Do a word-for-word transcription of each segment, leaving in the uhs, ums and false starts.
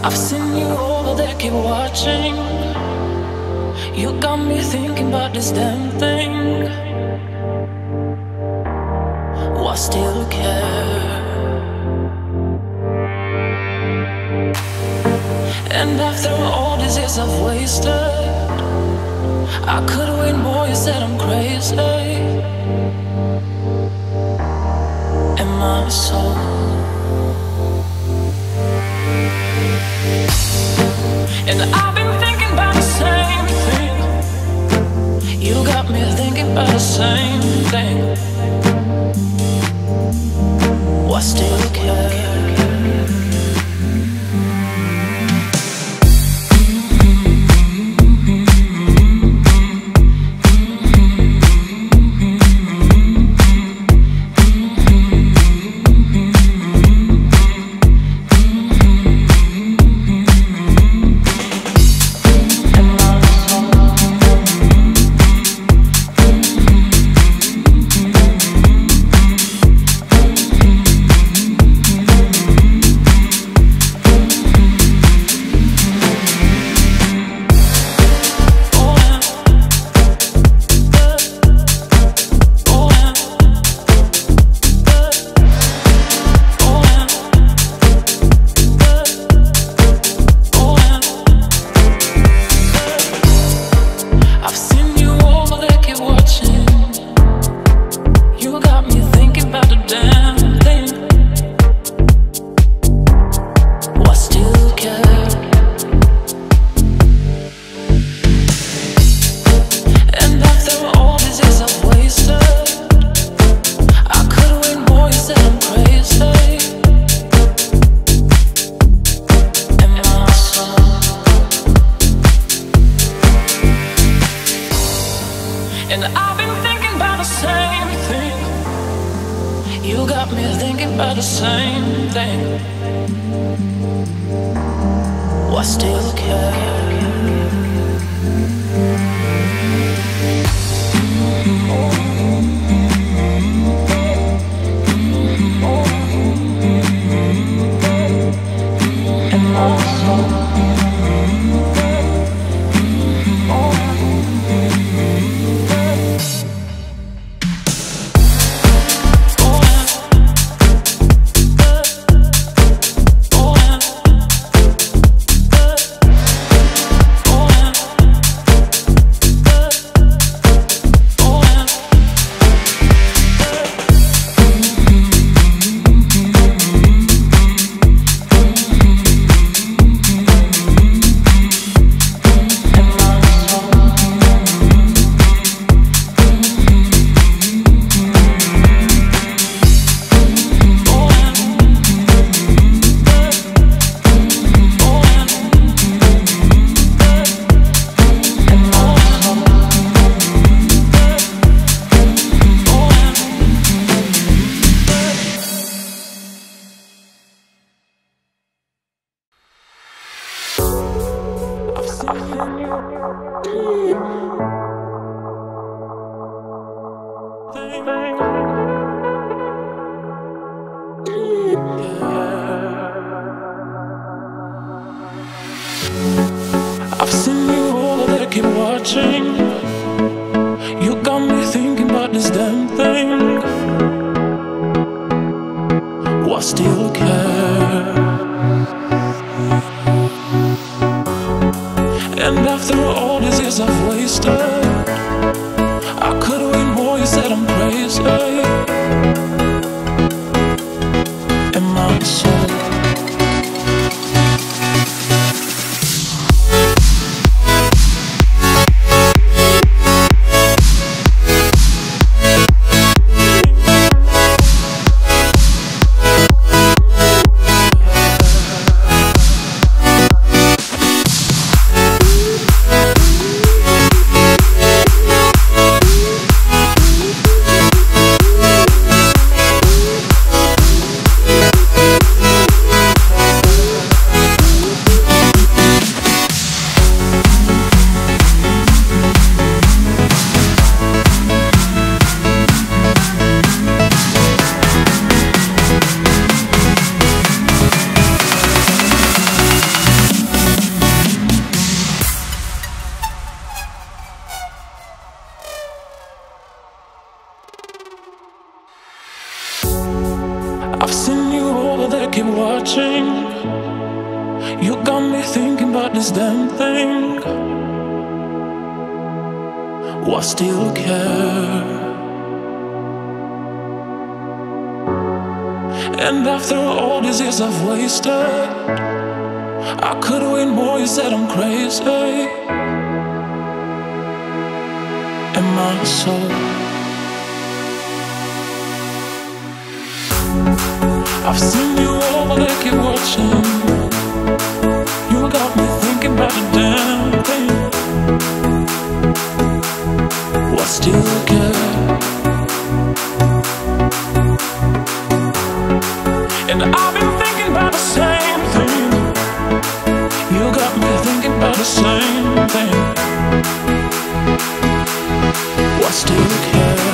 I've seen you over there, keep watching. You got me thinking about this damn thing. Why still care? And after all these years I've wasted, I could win more, you said I'm crazy. And my soul, and I've been thinking about the same thing. You got me thinking about the same thing. Why still care? And I've been thinking about the same thing. You got me thinking about the same thing. Why still care? And my soul, I've seen you over there, keep watching. You got me thinking about this damn thing. Why still care? And after all these years I've wasted, I could win more, you said I'm crazy. And my soul, keep watching. You got me thinking about this damn thing. Why still care? And after all these years I've wasted, I could win more, you said I'm crazy. And my soul, I've seen you over there, keep watching. You got me thinking about the damn thing. Why still care? And I've been thinking about the same thing. You got me thinking about the same thing. Why still care?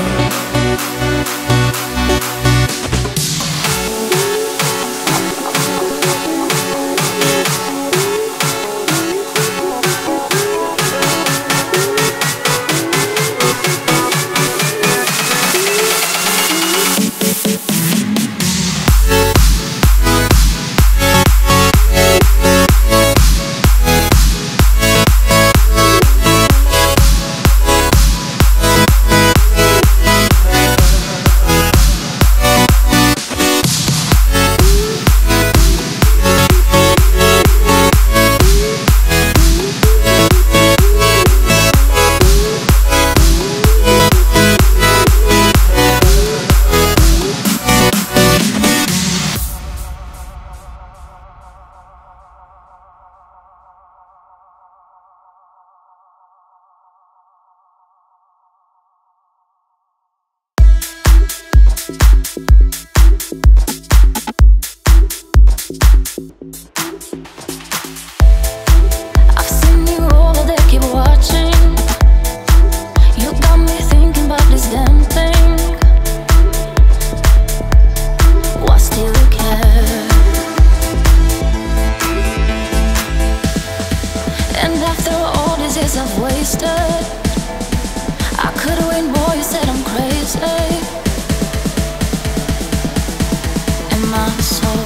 I've wasted, I could win more, you said I'm crazy. And my soul,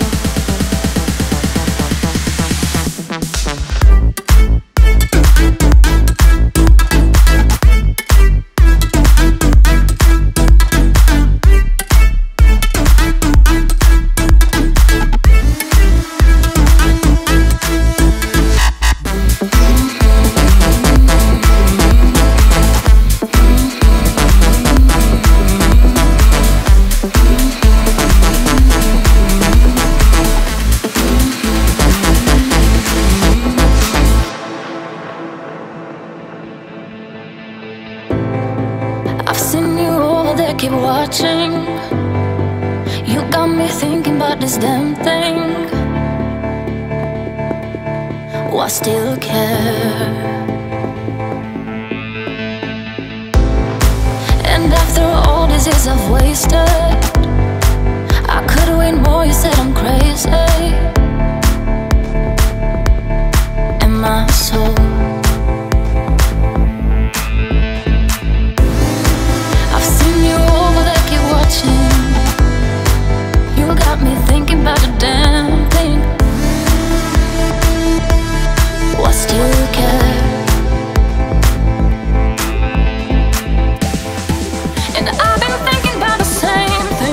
keep watching. You got me thinking about this damn thing. Why still care? And after all these years I've wasted, I could win more, you said I'm crazy. And my soul, you got me thinking about the damn thing. Why still care? And I've been thinking about the same thing.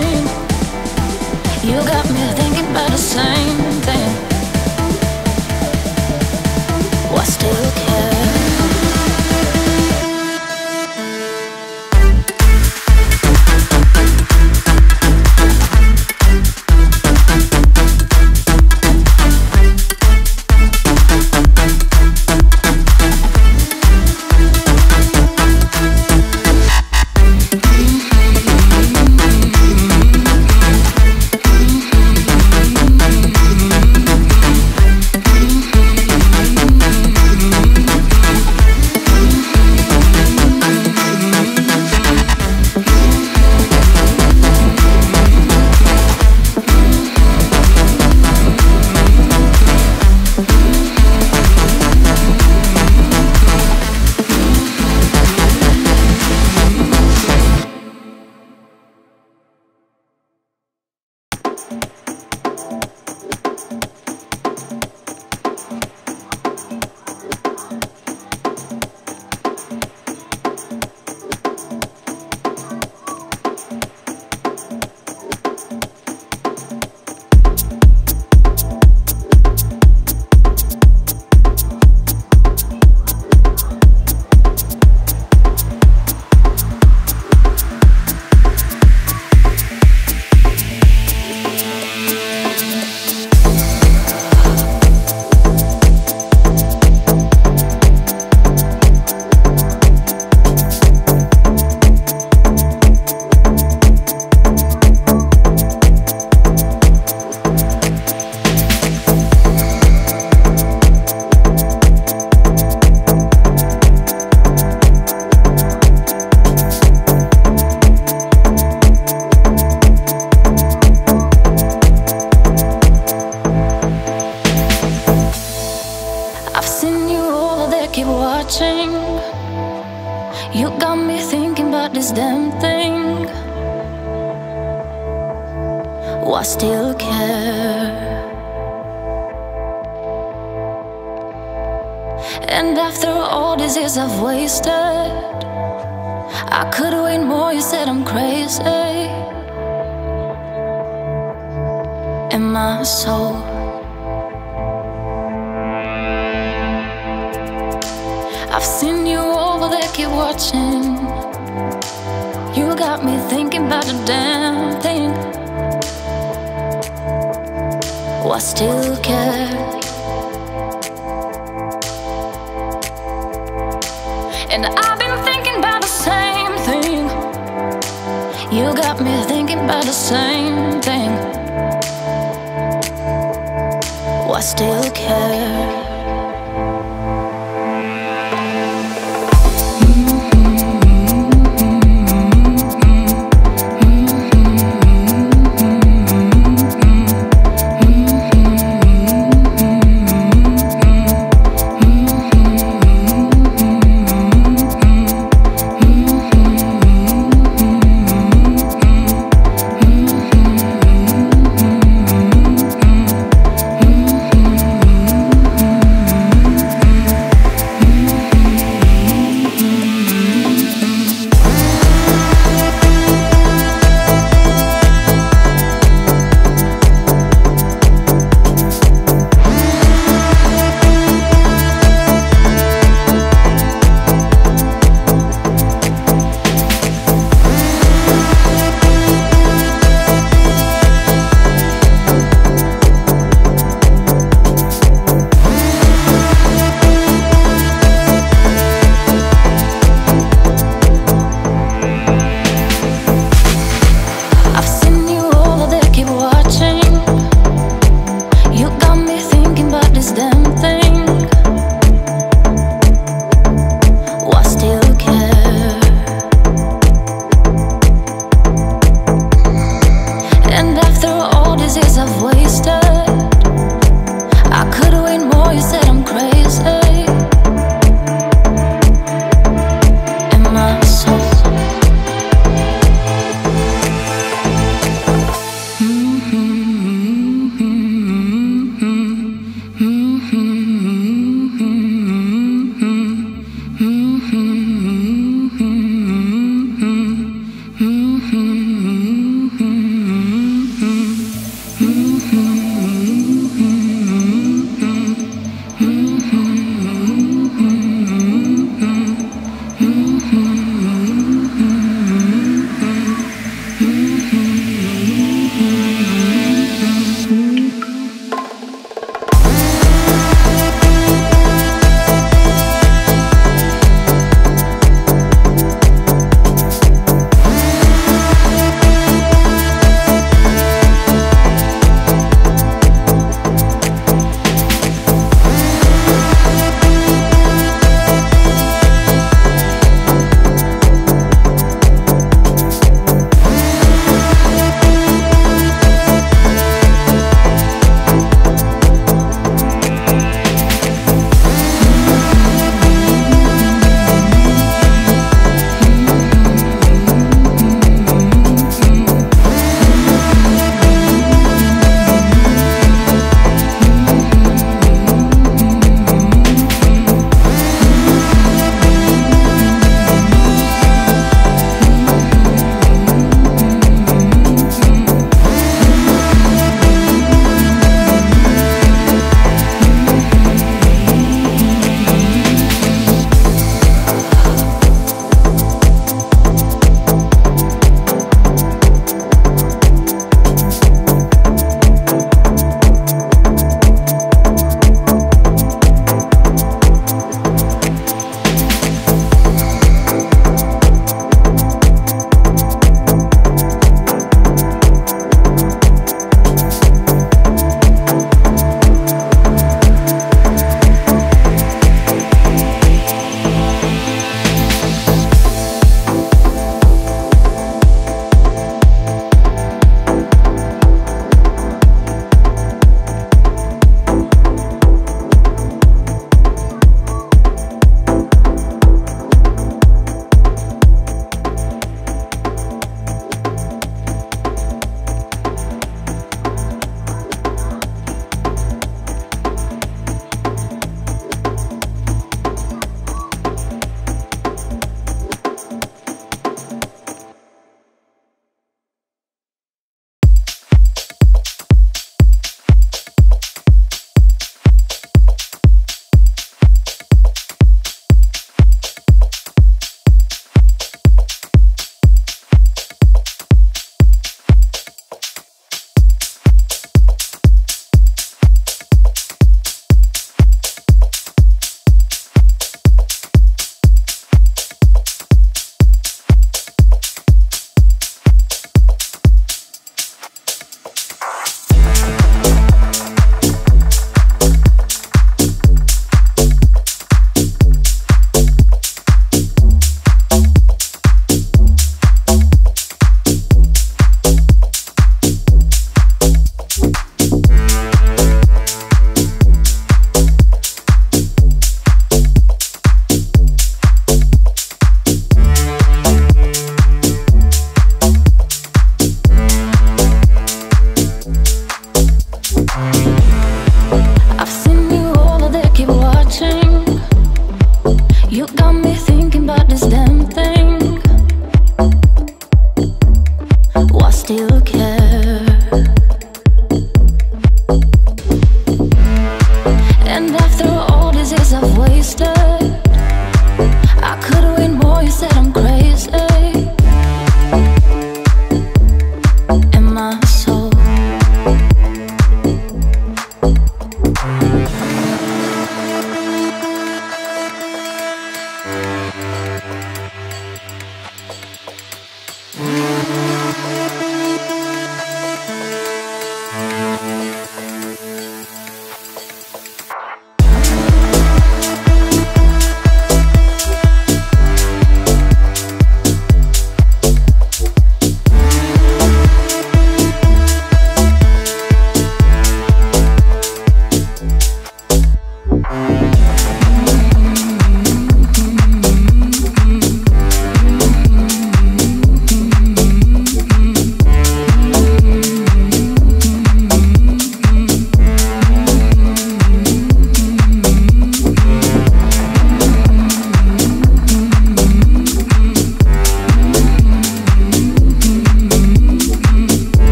Oh, I still care. And after all these years I've wasted, I could wait more, you said I'm crazy. In my soul, I've seen you over there, keep watching. You got me thinking about the damn thing. Oh, I still care. And I've been thinking about the same thing. You got me thinking about the same thing. Oh, I still care. And after all these years I've wasted,